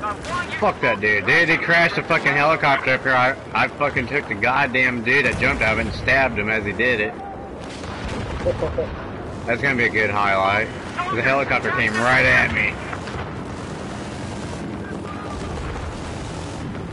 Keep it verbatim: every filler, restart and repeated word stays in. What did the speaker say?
Fuck that dude. Dude, he crashed a fucking helicopter up here. I, I fucking took the goddamn dude that jumped out of it and stabbed him as he did it. That's gonna be a good highlight. The helicopter came right at me.